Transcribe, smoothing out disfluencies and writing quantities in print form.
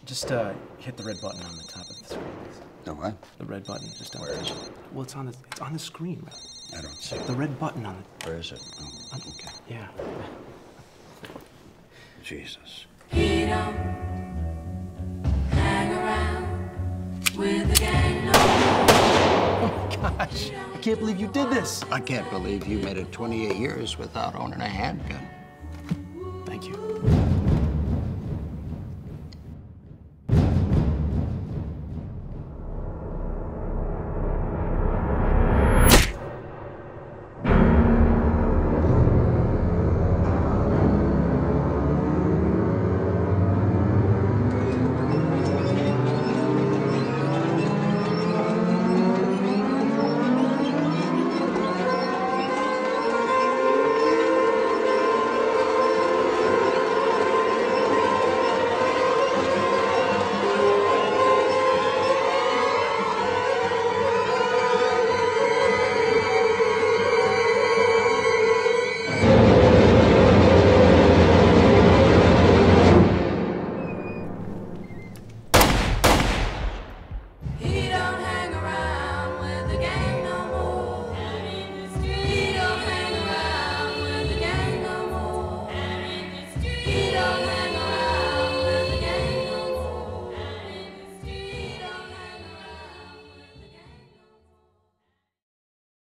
Just hit the red button on the top of the screen. The what? The red button, just on. Where is it? Well, it's on the screen, right? I don't see it. The red button on it. Where is it? Oh, okay. Yeah. Jesus. He don't hang around with the gang no Oh my gosh! I can't believe you did this. I can't believe you made it 28 years without owning a handgun. Thank you.